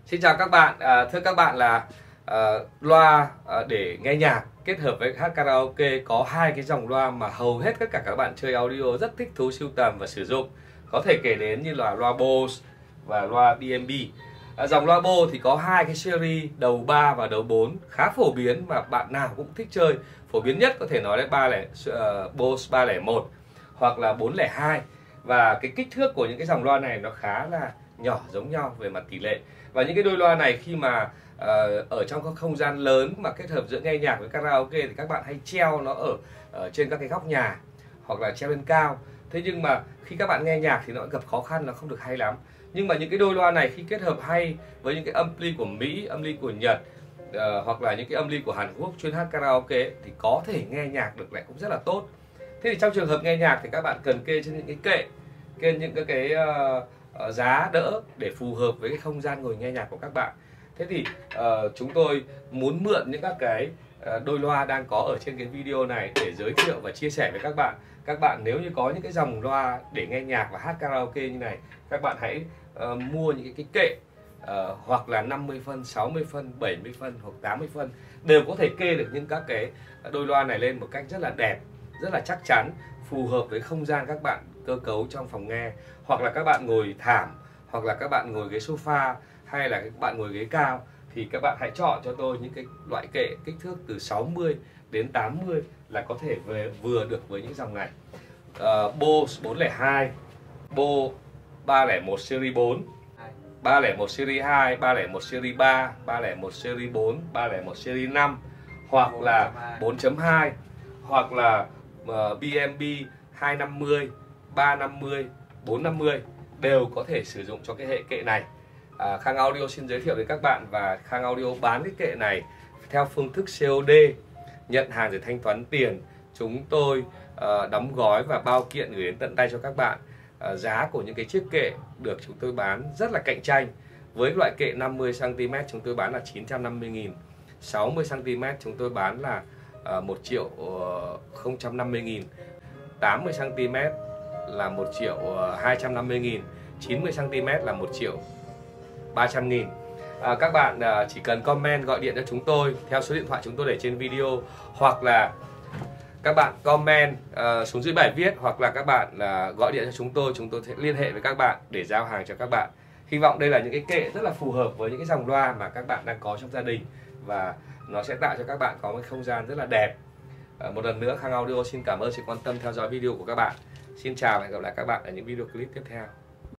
Xin chào các bạn, thưa các bạn là loa để nghe nhạc kết hợp với hát karaoke có hai cái dòng loa mà hầu hết tất cả các bạn chơi audio rất thích thú sưu tầm và sử dụng. Có thể kể đến như là loa Bose và loa BMB. Dòng loa Bose thì có hai cái series đầu 3 và đầu 4 khá phổ biến và bạn nào cũng thích chơi. Phổ biến nhất có thể nói là Bose 301 hoặc là 402. Và cái kích thước của những cái dòng loa này nó khá là nhỏ giống nhau về mặt tỷ lệ. Và những cái đôi loa này khi mà ở trong các không gian lớn mà kết hợp giữa nghe nhạc với karaoke thì các bạn hay treo nó ở trên các cái góc nhà hoặc là treo lên cao. Thế nhưng mà khi các bạn nghe nhạc thì nó gặp khó khăn, nó không được hay lắm. Nhưng mà những cái đôi loa này khi kết hợp hay với những cái âm ly của Mỹ, âm ly của Nhật hoặc là những cái âm ly của Hàn Quốc chuyên hát karaoke thì có thể nghe nhạc được lại cũng rất là tốt. Thế thì trong trường hợp nghe nhạc thì các bạn cần kê trên những cái kệ, kê những cái giá đỡ để phù hợp với cái không gian ngồi nghe nhạc của các bạn. Thế thì chúng tôi muốn mượn những các cái đôi loa đang có ở trên cái video này để giới thiệu và chia sẻ với các bạn. Các bạn nếu như có những cái dòng loa để nghe nhạc và hát karaoke như này, các bạn hãy mua những cái kệ hoặc là 50 phân, 60 phân, 70 phân hoặc 80 phân đều có thể kê được những các cái đôi loa này lên một cách rất là đẹp, rất là chắc chắn, phù hợp với không gian các bạn cơ cấu trong phòng nghe, hoặc là các bạn ngồi thảm, hoặc là các bạn ngồi ghế sofa, hay là các bạn ngồi ghế cao thì các bạn hãy chọn cho tôi những cái loại kệ kích thước từ 60 đến 80 là có thể vừa được với những dòng này. Bose 402, Bose 301 series 4, 301 series 2, 301 series 3, 301 series 4, 301 series 5 hoặc là 4.2 hoặc là BMB 250, 350, 450 đều có thể sử dụng cho cái hệ kệ này. Khang Audio xin giới thiệu với các bạn, và Khang Audio bán cái kệ này theo phương thức COD, nhận hàng để thanh toán tiền. Chúng tôi đóng gói và bao kiện gửi đến tận tay cho các bạn. Giá của những cái chiếc kệ được chúng tôi bán rất là cạnh tranh. Với loại kệ 50 cm chúng tôi bán là 950.000, 60 cm chúng tôi bán là 1.050.000, 80 cm là 1.250.000, 90 cm là 1.300.000. Các bạn chỉ cần comment gọi điện cho chúng tôi theo số điện thoại chúng tôi để trên video, hoặc là các bạn comment xuống dưới bài viết, hoặc là các bạn gọi điện cho chúng tôi sẽ liên hệ với các bạn để giao hàng cho các bạn. Hy vọng đây là những cái kệ rất là phù hợp với những cái dòng loa mà các bạn đang có trong gia đình, và nó sẽ tạo cho các bạn có một không gian rất là đẹp. Một lần nữa Khang Audio xin cảm ơn sự quan tâm theo dõi video của các bạn. Xin chào và hẹn gặp lại các bạn ở những video clip tiếp theo.